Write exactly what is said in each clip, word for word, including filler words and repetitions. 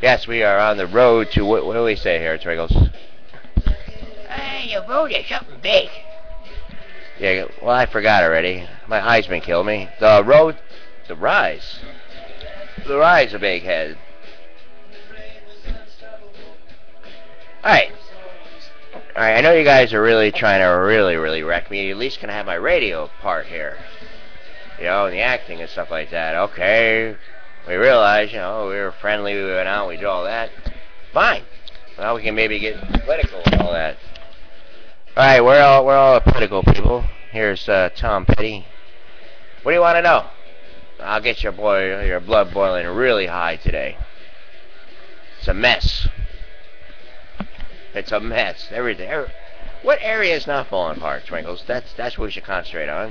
Yes, we are on the road to, what, what do we say here, Twiggles? Uh, the road is something big. Yeah, well, I forgot already. My Heisman killed me. The road, the rise. The rise of Big Head. Alright. Alright, I know you guys are really trying to really, really wreck me. At least can I have my radio part here. You know, and the acting and stuff like that. Okay. We realize, you know, we were friendly, we went out, we did all that. Fine. Well, we can maybe get political and all that. Alright, we're all, we're all political people. Here's uh, Tom Petty. What do you want to know? I'll get your boy, your blood boiling really high today. It's a mess. It's a mess. Everything. Every, what area is not falling apart, Twinkles? That's that's what we should concentrate on.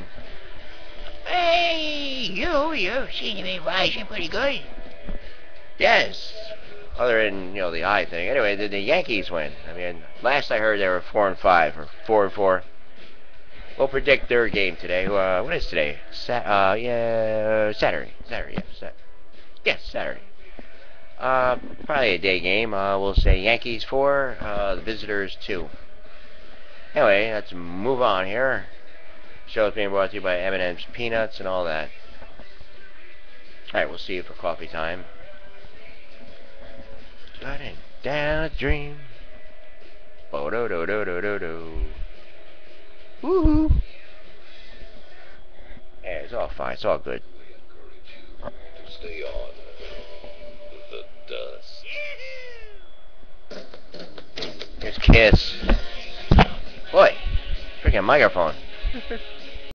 Hey, you, you seem to be rising pretty good. Yes. Other than, you know, the eye thing. Anyway, did the Yankees win? I mean, last I heard they were four and five or four and four. We'll predict their game today. Uh, what is today? Sa- uh, yeah, Saturday. Saturday. Yeah, Sa- yes, Saturday. Uh, probably a day game. Uh, we'll say Yankees four, uh, the visitors two. Anyway, let's move on here. Show is being brought to you by M and M's Peanuts and all that. Alright, we'll see you for coffee time. Sliding down a dream. Oh, do do do do do do. Woohoo! Yeah, it's all fine. It's all good. Stay on the dust. Here's Kiss. Boy, freaking microphone.